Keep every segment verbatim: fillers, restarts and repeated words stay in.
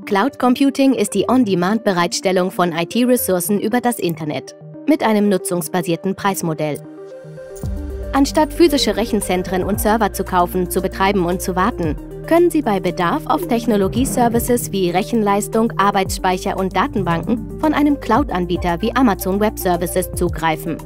Cloud Computing ist die On-Demand-Bereitstellung von I T-Ressourcen über das Internet mit einem nutzungsbasierten Preismodell. Anstatt physische Rechenzentren und Server zu kaufen, zu betreiben und zu warten, können Sie bei Bedarf auf Technologie-Services wie Rechenleistung, Arbeitsspeicher und Datenbanken von einem Cloud-Anbieter wie Amazon Web Services zugreifen.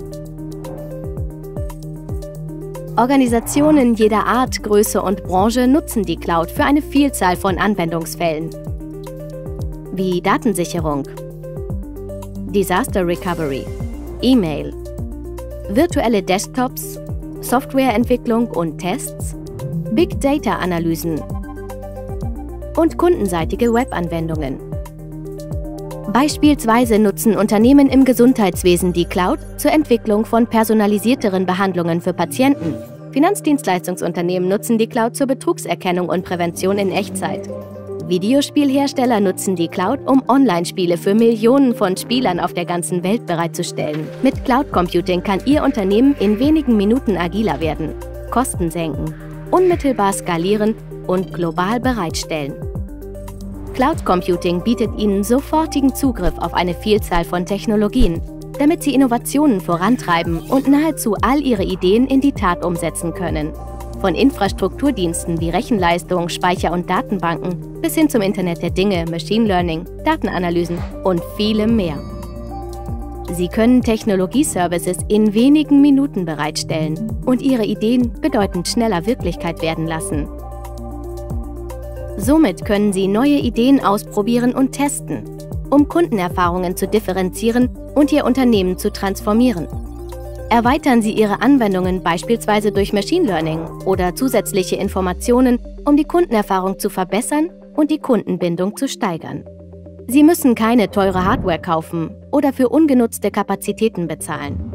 Organisationen jeder Art, Größe und Branche nutzen die Cloud für eine Vielzahl von Anwendungsfällen, wie Datensicherung, Disaster Recovery, E-Mail, virtuelle Desktops, Softwareentwicklung und Tests, Big Data-Analysen und kundenseitige Webanwendungen. Beispielsweise nutzen Unternehmen im Gesundheitswesen die Cloud zur Entwicklung von personalisierteren Behandlungen für Patienten. Finanzdienstleistungsunternehmen nutzen die Cloud zur Betrugserkennung und Prävention in Echtzeit. Videospielhersteller nutzen die Cloud, um Online-Spiele für Millionen von Spielern auf der ganzen Welt bereitzustellen. Mit Cloud Computing kann Ihr Unternehmen in wenigen Minuten agiler werden, Kosten senken, unmittelbar skalieren und global bereitstellen. Cloud Computing bietet Ihnen sofortigen Zugriff auf eine Vielzahl von Technologien, damit Sie Innovationen vorantreiben und nahezu all Ihre Ideen in die Tat umsetzen können. Von Infrastrukturdiensten wie Rechenleistung, Speicher und Datenbanken bis hin zum Internet der Dinge, Machine Learning, Datenanalysen und vielem mehr. Sie können Technologie-Services in wenigen Minuten bereitstellen und Ihre Ideen bedeutend schneller Wirklichkeit werden lassen. Somit können Sie neue Ideen ausprobieren und testen, um Kundenerfahrungen zu differenzieren und Ihr Unternehmen zu transformieren. Erweitern Sie Ihre Anwendungen beispielsweise durch Machine Learning oder zusätzliche Informationen, um die Kundenerfahrung zu verbessern und die Kundenbindung zu steigern. Sie müssen keine teure Hardware kaufen oder für ungenutzte Kapazitäten bezahlen.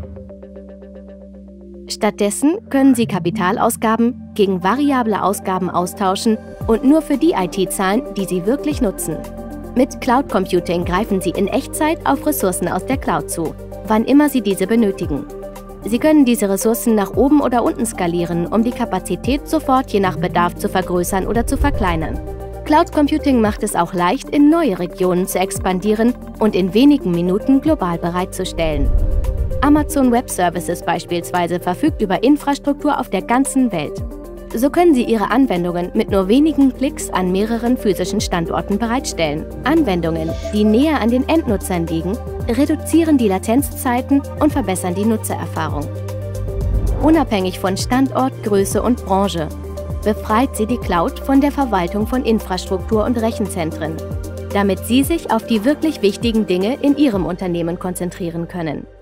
Stattdessen können Sie Kapitalausgaben gegen variable Ausgaben austauschen und nur für die I T zahlen, die Sie wirklich nutzen. Mit Cloud Computing greifen Sie in Echtzeit auf Ressourcen aus der Cloud zu, wann immer Sie diese benötigen. Sie können diese Ressourcen nach oben oder unten skalieren, um die Kapazität sofort je nach Bedarf zu vergrößern oder zu verkleinern. Cloud Computing macht es auch leicht, in neue Regionen zu expandieren und in wenigen Minuten global bereitzustellen. Amazon Web Services beispielsweise verfügt über Infrastruktur auf der ganzen Welt. So können Sie Ihre Anwendungen mit nur wenigen Klicks an mehreren physischen Standorten bereitstellen. Anwendungen, die näher an den Endnutzern liegen, reduzieren die Latenzzeiten und verbessern die Nutzererfahrung. Unabhängig von Standort, Größe und Branche befreit sie die Cloud von der Verwaltung von Infrastruktur und Rechenzentren, damit Sie sich auf die wirklich wichtigen Dinge in Ihrem Unternehmen konzentrieren können.